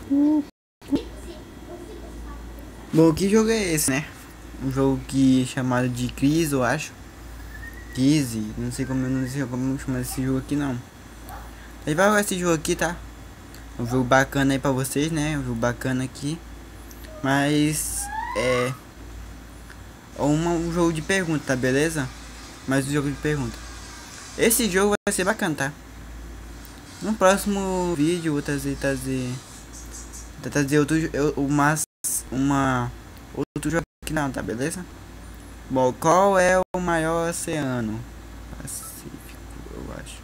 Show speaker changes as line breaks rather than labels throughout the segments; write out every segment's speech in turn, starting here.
Bom, que jogo é esse, né? Um jogo que chamado de Crise, eu acho. Crise, não sei como chamar esse jogo aqui não. A gente vai jogar esse jogo aqui, tá? Um jogo bacana aí pra vocês, né? Um jogo bacana aqui. Mas é um jogo de pergunta, tá? Beleza? Mais um jogo de pergunta. Esse jogo vai ser bacana, tá? No próximo vídeo eu vou trazer outro jogo aqui não, tá? Beleza? Bom, qual é o maior oceano? Pacífico, eu acho.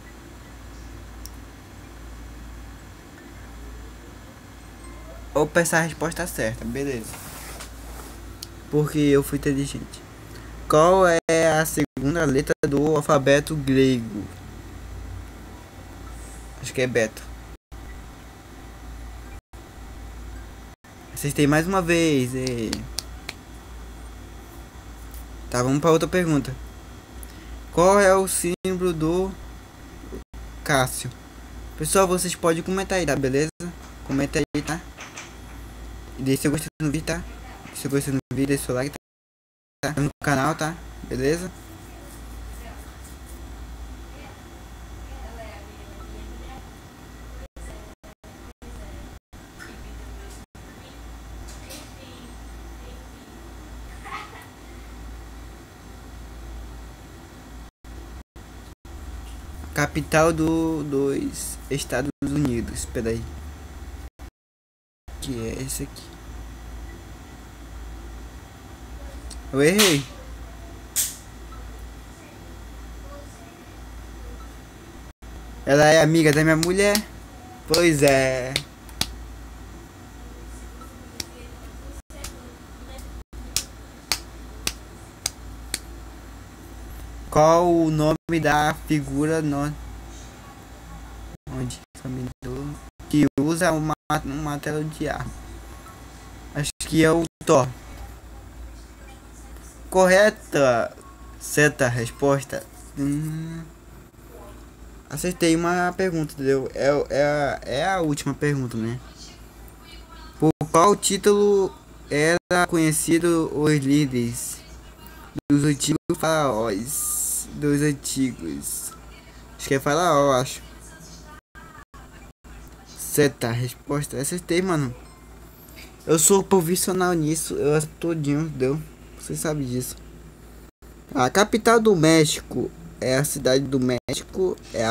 Ou pensar a resposta certa, beleza. Porque eu fui inteligente. Qual é a segunda letra do alfabeto grego? Acho que é Beto. Acertei mais uma vez. Tá, vamos para outra pergunta. Qual é o símbolo do Cássio? Pessoal, vocês podem comentar aí, tá? Beleza? Comenta aí, tá? E deixa seu gostei no vídeo, tá? Se você gostou do vídeo, deixa seu like, tá? No canal, tá? Beleza? Capital dos Estados Unidos. Espera aí. Que é esse aqui? Eu errei. Ela é amiga da minha mulher? Pois é. Qual o nome da figura onde que usa uma martelo de ar? Acho que é o Thor. Correta. Certa resposta. Acertei uma pergunta, entendeu? É a última pergunta, né? Por qual título era conhecido os líderes dos antigos faraós? Dos antigos. Acho que é faraó, acho. Certa resposta. Acertei, mano. Eu sou profissional nisso. Eu acerto todinho, deu. Você sabe disso. A capital do México é a cidade do México. É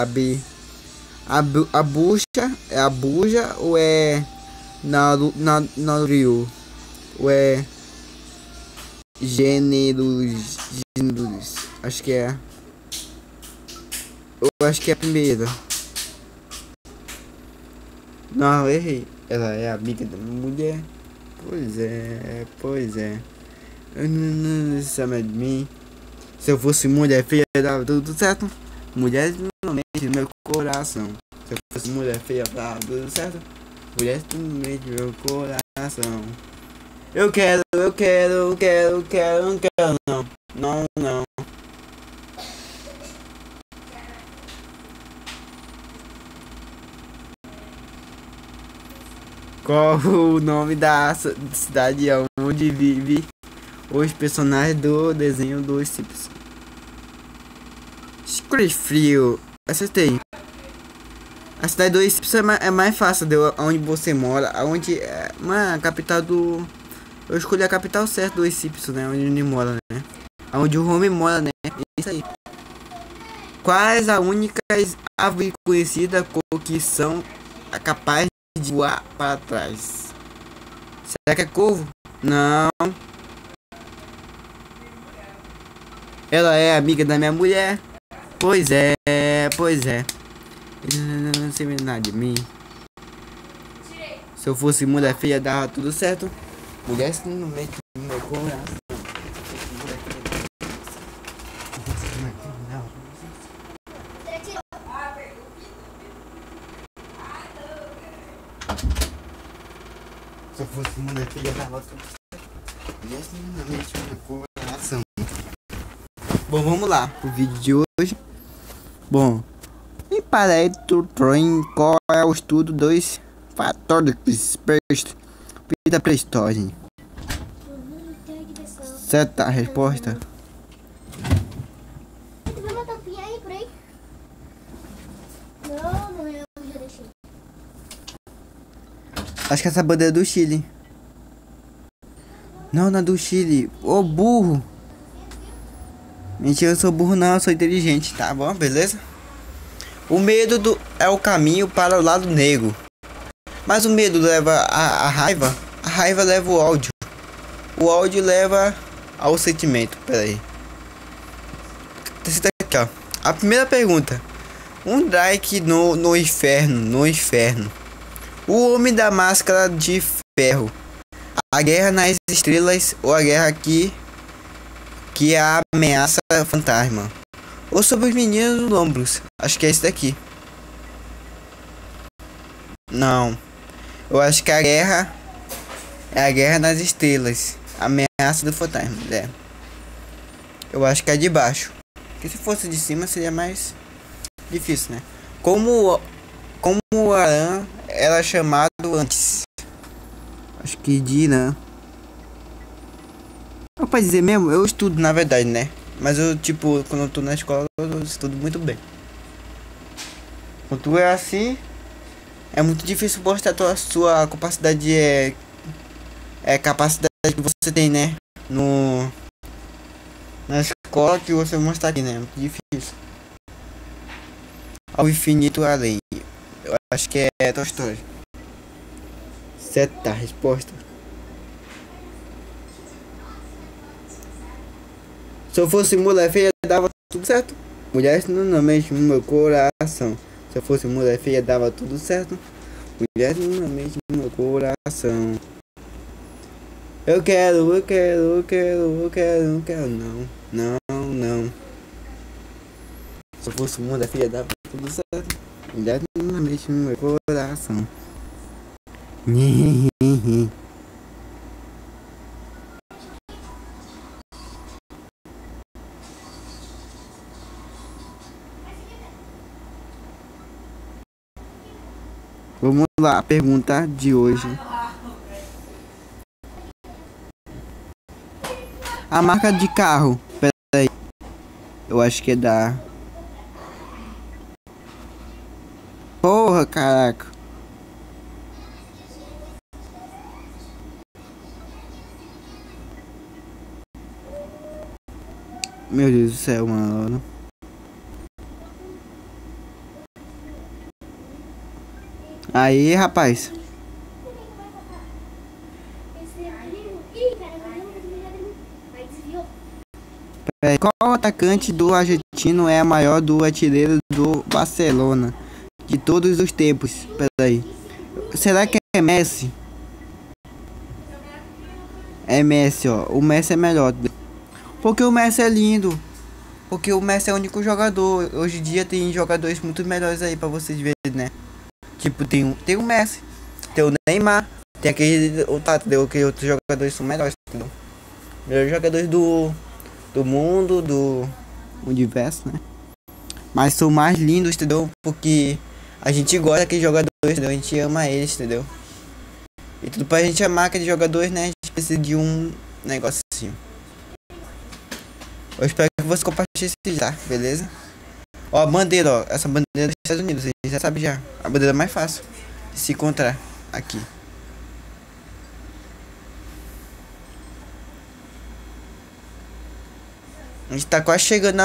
a bucha. É a Buja ou é na Rio? Ou é gêneros? Acho que é. Eu acho que é a primeira. Não, eu errei. Ela é amiga da minha mulher. Pois é, pois é. Eu não sabe de mim. Se eu fosse mulher feia, dava tudo certo. Mulher não mente no meu coração. Se eu fosse mulher feia, dava tudo certo. Mulher não mente no meu coração. Eu quero, não. Não, não. Qual o nome da cidade onde vive os personagens do desenho dos Simpsons? Frio. Acertei. A cidade dos Simpsons é mais fácil de onde você mora. Aonde é. Mano, a capital do. Eu escolhi a capital certa dos Simpsons, né? Onde ele mora, né? Onde o Homer mora, né? Isso aí. Quais as únicas aves conhecidas que são capazes de voar para trás? Será que é corvo? Não. Ela é amiga da minha mulher. Pois é, pois é. Não sei nada de mim. Se eu fosse mulher feia, dava tudo certo. Mulher não mete no meu coração. Se eu fosse mulher feia, dava tudo certo. Mulher não mete no meu coração. Bom, vamos lá pro vídeo de hoje. Bom, em Pareto Troin, qual é o estudo dos Fator de vida pré-história, gente. Certa a resposta.
Tu vai botar o pia aí por aí? Não é, eu já deixei.
Acho que essa bandeira é do Chile. Não, não é do Chile. Ô, burro. Mentira, eu sou burro não, eu sou inteligente, tá bom? Beleza? O medo é o caminho para o lado negro. Mas o medo leva a raiva. A raiva leva o ódio. O ódio leva ao sentimento. Pera aí. Esse daqui, ó. A primeira pergunta. Um Drake no inferno. No inferno. O homem da máscara de ferro. A guerra nas estrelas ou a guerra que é a ameaça fantasma. Ou sobre os meninos dos ombros. Acho que é esse daqui. Não. Eu acho que a guerra é a guerra nas estrelas. A ameaça do fantasma. É. Eu acho que é de baixo. Porque se fosse de cima seria mais difícil, né? Como o Aran era chamado antes. Acho que de Irã. Não pode dizer mesmo, eu estudo na verdade, né? Mas eu, tipo, quando eu tô na escola, eu estudo muito bem. Quando tu é assim, é muito difícil mostrar sua capacidade, capacidade que você tem, né? Na escola que você mostra aqui, né? É muito difícil. Ao infinito além. Eu acho que é Toy Story. Certa resposta. Se eu fosse mulher feia, dava tudo certo. Mulher não mexe no meu coração. Se eu fosse mulher feia, dava tudo certo. Mulher não mexe no meu coração. Eu quero, não. Se eu fosse mulher feia, dava tudo certo. Mulher não mexe no meu coração. Vamos lá, a pergunta de hoje. A marca de carro. Pera aí. Eu acho que é da... Porra, caraca. Meu Deus do céu, mano. Aí, rapaz. Qual atacante do argentino é a maior do artilheiro do Barcelona de todos os tempos? Peraí. Será que é Messi? É Messi, ó. O Messi é melhor. Porque o Messi é lindo. Porque o Messi é o único jogador. Hoje em dia tem jogadores muito melhores aí pra vocês verem, né? Tipo, tem o Messi, tem o Neymar, tem aquele entendeu? Que outros jogadores são melhores, entendeu? Melhores jogadores do mundo, do universo, né? Mas são mais lindos, entendeu? Porque a gente gosta daqueles jogadores, entendeu? A gente ama eles, entendeu? E tudo pra gente amar aqueles jogadores, né? A gente precisa de um negócio assim. Eu espero que você compartilhe esse vídeo, tá? Beleza? Ó, a bandeira, ó. Essa bandeira é dos Estados Unidos, vocês já sabem já. A bandeira mais fácil de se encontrar aqui. A gente tá quase chegando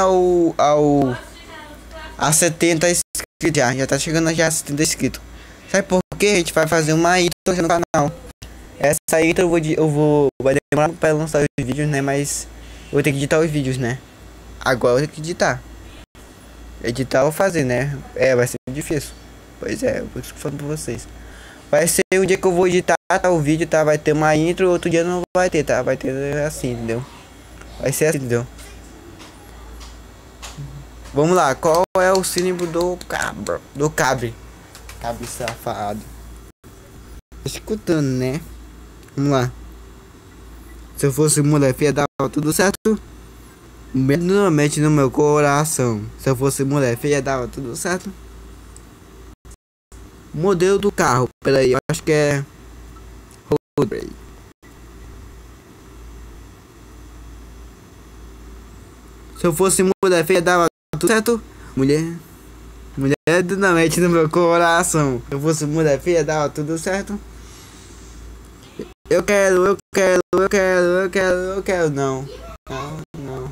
a 70 inscritos já. Já tá chegando já a 70 inscritos. Sabe por quê? A gente vai fazer uma intro no canal. Essa intro vai demorar pra lançar os vídeos, né? Mas eu vou ter que editar os vídeos, né? Agora eu vou ter que editar. Editar ou fazer, né? Vai ser difícil. Pois é, eu tô falando pra vocês. Vai ser um dia que eu vou editar, tá, o vídeo, tá? Vai ter uma intro, outro dia não vai ter, tá? Vai ter assim, entendeu? Vai ser assim, entendeu? Vamos lá, qual é o símbolo do cabra? Do cabre. Cabre safado. Tô escutando, né? Vamos lá. Se eu fosse mulher feia, dava tudo certo. Normalmente no meu coração. Se eu fosse mulher feia, dava tudo certo. Modelo do carro. Peraí, eu acho que é Roadway. Se eu fosse mulher feia, dava tudo certo. Mulher dinamite no meu coração. Se eu fosse mulher feia, dava tudo certo. Eu quero. Não. Não.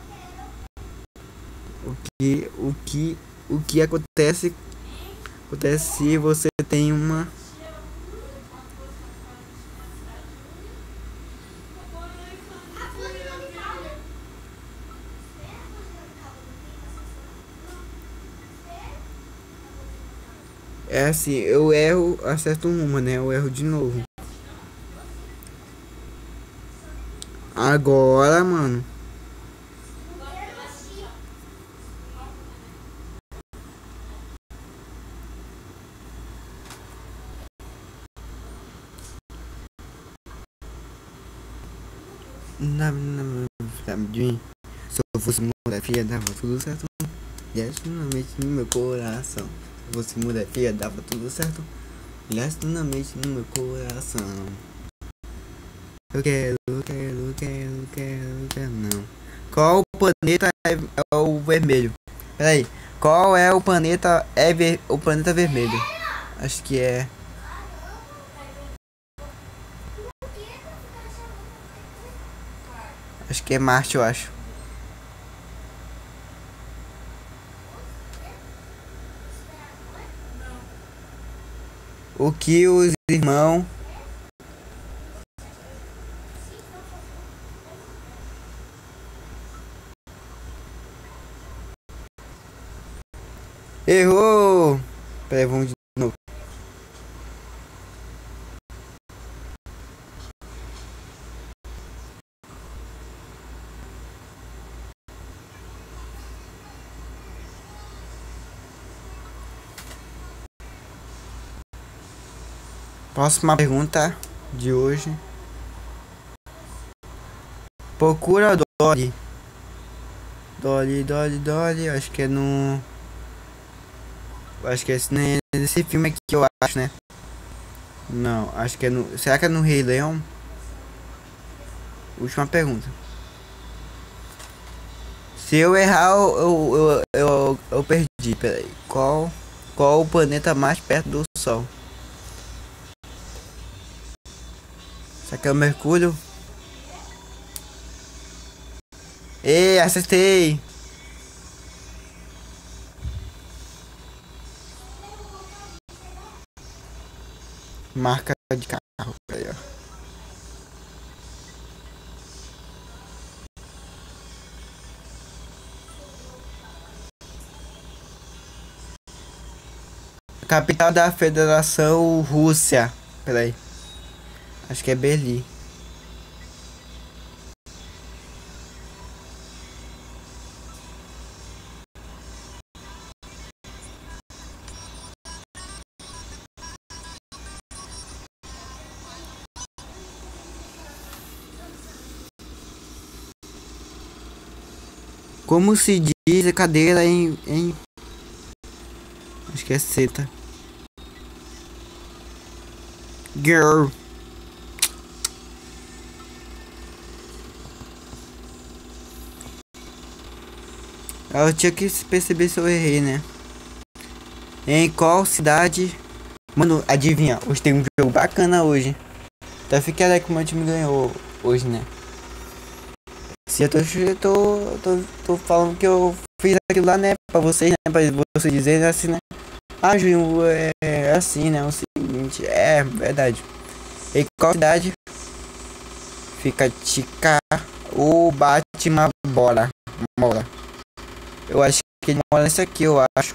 O que acontece se você tem uma... É assim, eu erro, acerto uma, né? Eu erro de novo. Agora, mano. Se eu fosse mulher feia, dava tudo certo. Lastimamente no meu coração. Se eu fosse mulher feia, dava tudo certo. Lastimamente no meu coração. Eu quero, não. Qual planeta é o vermelho? Peraí. Qual é o planeta o planeta vermelho? Acho que é... Acho que é Marte, eu acho. O que os irmãos... Errou! Peraí, vamos de novo. Próxima pergunta de hoje. Procura Dolly. Dolly. Acho que é no... Acho que é nesse filme aqui, eu acho, né? Não, acho que é no... Será que é no Rei Leão? Última pergunta. Se eu errar, eu perdi. Peraí. Qual o planeta mais perto do Sol? Será que é o Mercúrio? Ei, acertei! Marca de carro. Aí, ó. Capital da Federação Rússia. Peraí. Acho que é Berlim. Como se diz cadeira em... Acho que é seta. Girl. Eu tinha que perceber se eu errei, né? Em qual cidade... Mano, adivinha, hoje tem um jogo bacana hoje. Então fica aí que o meu time ganhou hoje, né? Se tô falando que eu fiz aquilo lá, né? Pra vocês, né? Pra vocês dizerem assim, né? Ah, Juninho, é assim, né? O seguinte, é verdade. Em qual cidade fica Tica o Batman mora? Eu acho que ele mora nesse aqui, eu acho.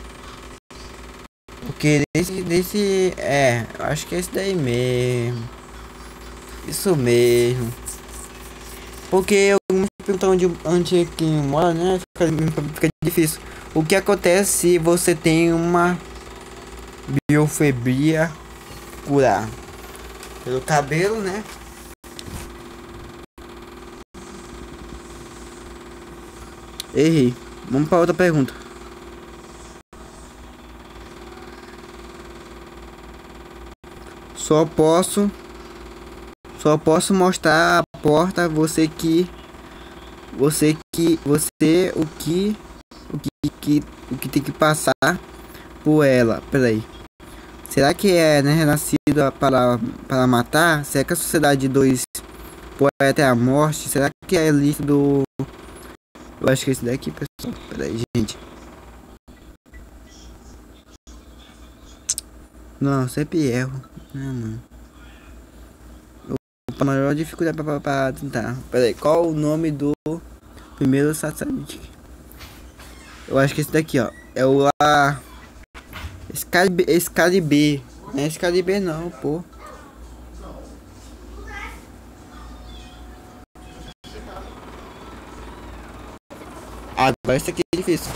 Porque eu acho que é esse daí mesmo. Isso mesmo. Porque eu me pergunto onde é que mora, né? Fica difícil. O que acontece se você tem uma biofobia curar? Pelo cabelo, né? Errei. Vamos para outra pergunta. Só posso mostrar a porta a você o que tem que passar por ela. Peraí. Será que é, né, renascido para matar? Será que a sociedade de dois poetas é a morte? Será que é líquido? Eu acho que é esse daqui, pessoal. Peraí, gente. Não, eu sempre erro. Não, mano. A maior dificuldade pra tentar. Peraí, qual o nome do primeiro satélite? Eu acho que esse daqui, ó. É o lá. Excalibur. Não é Excalibur não, pô. Agora esse aqui é difícil.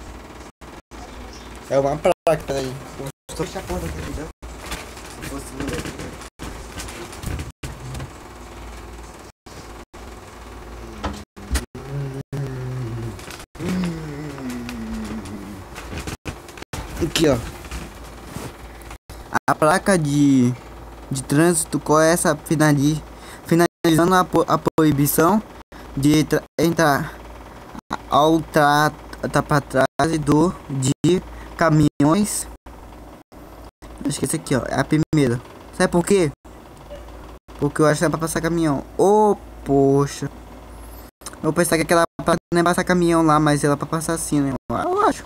É uma placa, peraí. Estou chapando aqui, entendeu? Se fosse aqui, ó. A placa de trânsito, qual é essa finalizando a proibição de entrar ao para trás de caminhões. Acho que esse aqui, ó, é a primeira. Sabe por quê? Porque eu acho que é pra passar caminhão. Oh, poxa. Eu pensava que aquela placa não é pra passar caminhão lá, mas ela é pra passar assim, né? Eu acho.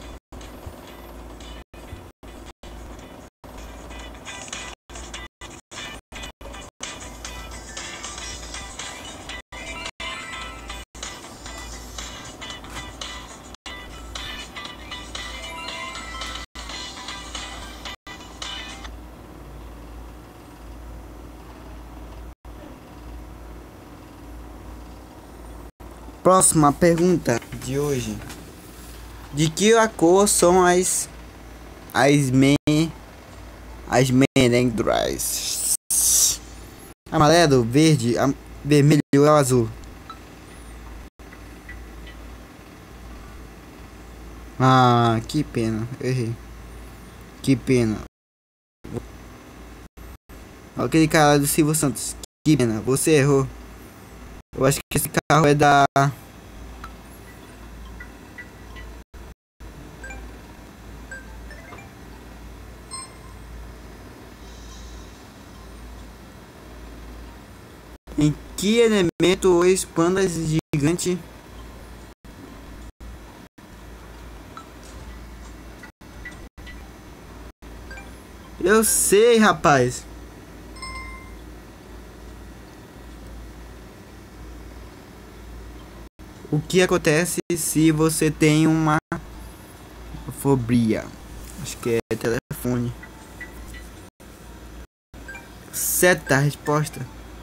Próxima pergunta de hoje. De que a cor são as merengues? Amarelo, verde, vermelho ou azul? Ah, que pena, errei. Que pena. Aquele cara do Silvio Santos. Que pena, você errou. Eu acho que esse carro é da. Em que elemento os pandas gigantes? Eu sei, rapaz. O que acontece se você tem uma fobia? Acho que é telefone. Certa resposta.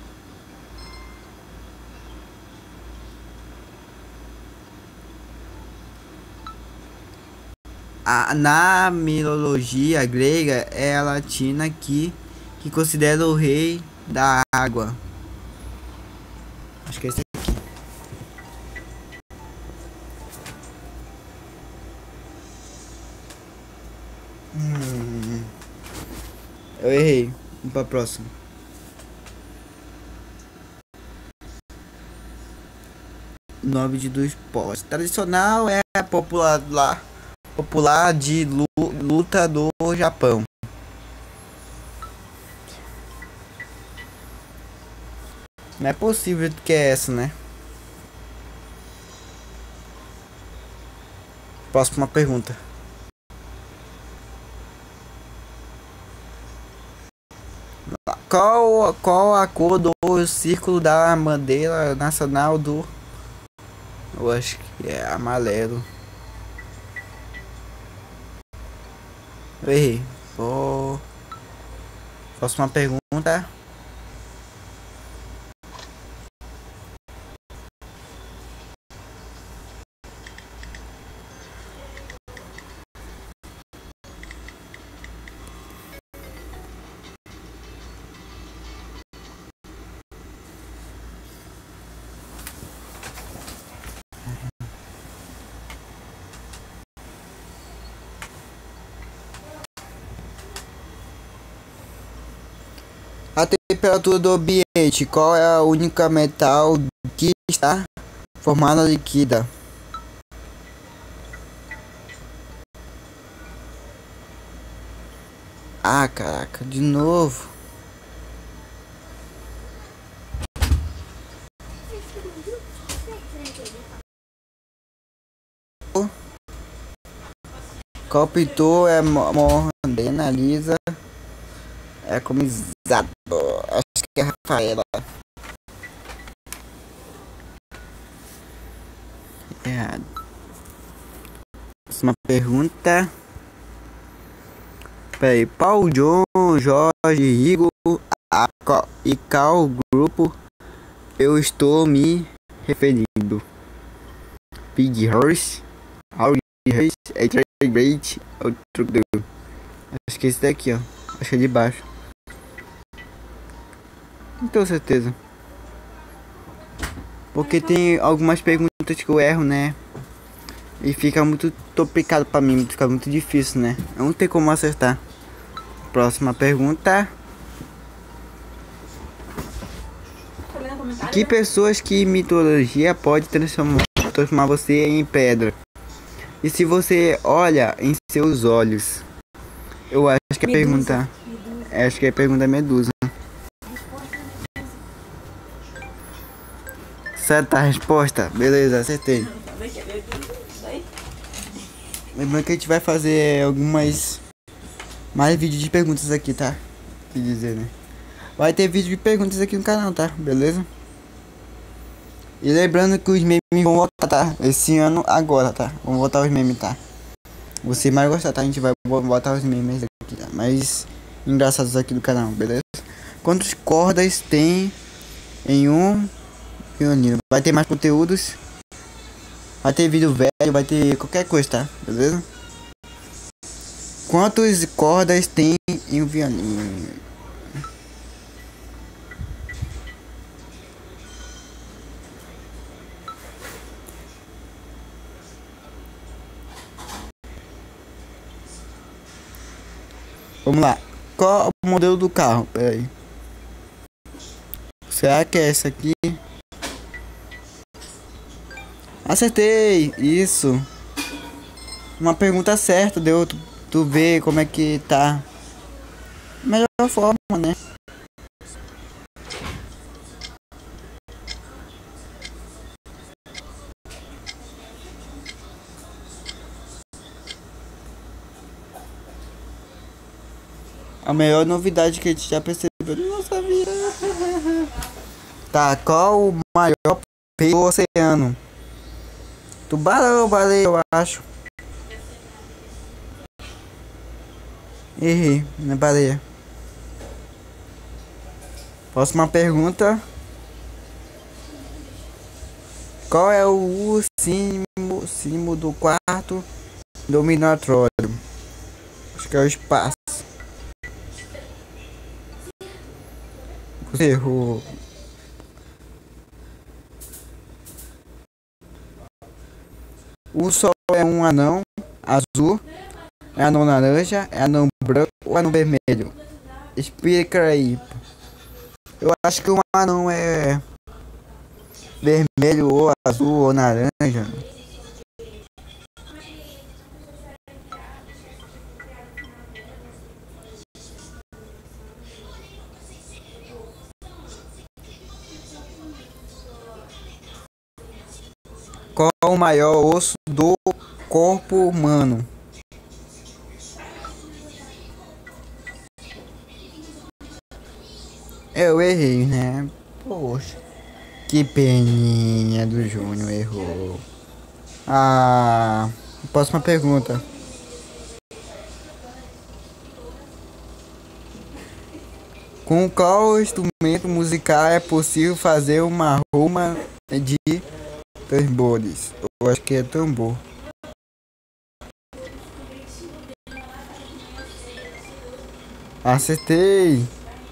Na mitologia grega é a latina que considera o rei da água. Acho que é esse aqui. Eu errei. Vamos pra próxima. Nome de dos povos. Tradicional é popular de luta do Japão. Não é possível que é essa, né? Próxima pergunta. Qual a cor do círculo da bandeira nacional do... Eu acho que é amarelo. Eu errei. Próxima pergunta. temperatura do ambiente, qual é a única metal que está formada líquida? Ah, caraca, de novo. Qual pintor é Mona Lisa? É comizado. Acho que é Rafaela. Errado. Próxima pergunta. Peraí. Paul, John, Jorge, Rigo e qual grupo eu estou me referindo? Big Horse, Audi Horse, Great, outro do. Acho que esse daqui, ó. Acho que é de baixo. Não tenho certeza. Porque tem algumas perguntas que eu erro, né? E fica muito topicado pra mim, fica muito difícil, né? Não tem como acertar. Próxima pergunta. Que pessoas que mitologia pode transformar você em pedra? E se você olha em seus olhos? Eu acho que é pergunta. Acho que é pergunta Medusa. Certa resposta. Beleza, acertei. Lembrando que a gente vai fazer algumas mais vídeos de perguntas aqui, tá? Que dizer, né? Vai ter vídeo de perguntas aqui no canal, tá? Beleza? E lembrando que os memes vão voltar, tá? Esse ano agora, tá? Vamos voltar os memes, tá? Você mais gostar, tá? A gente vai botar os memes aqui, tá? Mais engraçados aqui do canal, beleza? Quantas cordas tem em um violino? Vai ter mais conteúdos. Vai ter vídeo velho, vai ter qualquer coisa, tá? Beleza? Quantas cordas tem em um violino? Vamos lá. Qual o modelo do carro? Pera aí. Será que é essa aqui? Acertei! Isso! Uma pergunta certa, deu tu ver como é que tá. Melhor forma, né? A melhor novidade que a gente já percebeu. Eu não sabia. Tá, qual o maior peixe do oceano? Tubarão, baleia, eu acho. Errei, não é baleia. Próxima pergunta. Qual é o símbolo do quarto dominatório? Acho que é o espaço. Você errou. O sol é um anão azul, é anão laranja, é anão branco ou anão vermelho? Explica aí. Eu acho que o anão é vermelho ou azul ou laranja. Qual o maior osso do corpo humano? Eu errei, né? Poxa. Que peninha do Júnior, errou. Ah, próxima pergunta. Com qual instrumento musical é possível fazer uma ruma de tambores? Eu acho que é tambor. Acertei.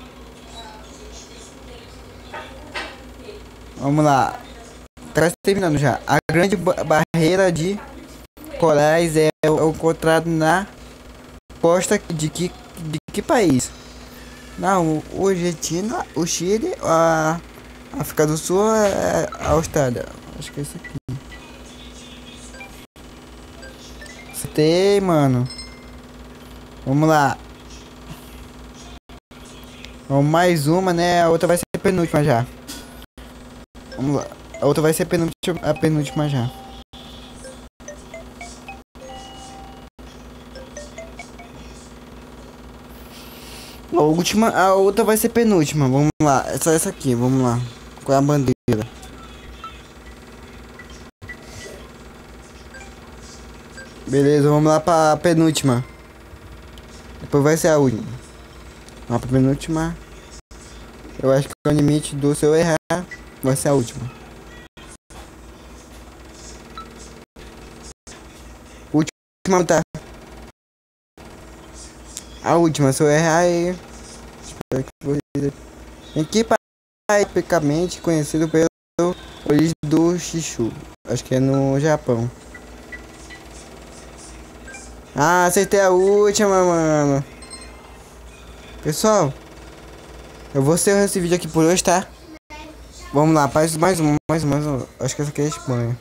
Vamos lá. Tá terminando já. A grande barreira de corais é encontrado na costa de que país? Não, o Argentina, o Chile, a África do Sul é a Austrália. Acho que é esse aqui. Acertei, mano. Vamos lá. Vamos mais uma, né? A outra vai ser a penúltima já. Vamos lá. A outra vai ser a penúltima já. A outra vai ser penúltima. Vamos lá. É só essa aqui, vamos lá. Qual é a bandeira? Beleza, vamos lá pra penúltima. Depois vai ser a última. Vamos pra penúltima. Eu acho que o limite do se eu errar vai ser a última. Última, tá? A última, se eu errar aí. Espero que vocês. Equipa é tipicamente conhecido pela origem do Shishu. Acho que é no Japão. Ah, acertei a última, mano. Pessoal, eu vou encerrar esse vídeo aqui por hoje, tá? Vamos lá, faz mais uma. Acho que essa aqui é a Espanha.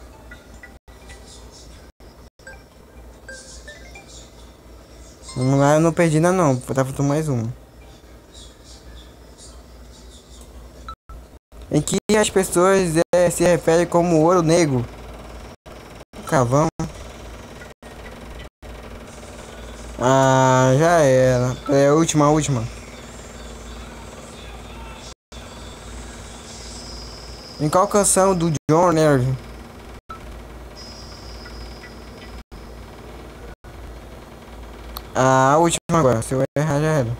Vamos lá, eu não perdi ainda não. Tá faltando mais uma. Em que as pessoas se referem como ouro negro. Cavão. Ah, já era. É a última. Em qual canção do John Lennon? A última agora. Se eu errar, já era.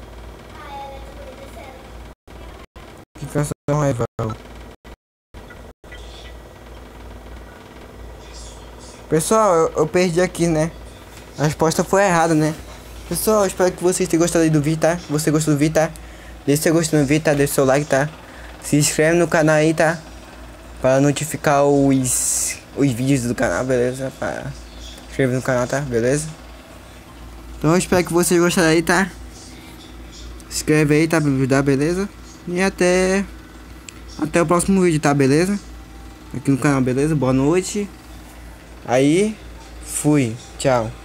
Que canção rival? Pessoal, eu perdi aqui, né? A resposta foi errada, né? Pessoal, eu espero que vocês tenham gostado aí do vídeo, tá? Você gostou do vídeo, tá? Deixa seu gostado do vídeo, tá? Deixa seu like, tá? Se inscreve no canal aí, tá? Para notificar os vídeos do canal, beleza? Para inscrever no canal, tá? Beleza? Então eu espero que vocês gostaram aí, tá? Se inscreve aí, tá? Pra me ajudar, beleza? E até o próximo vídeo, tá? Beleza? Aqui no canal, beleza? Boa noite. Aí, fui. Tchau.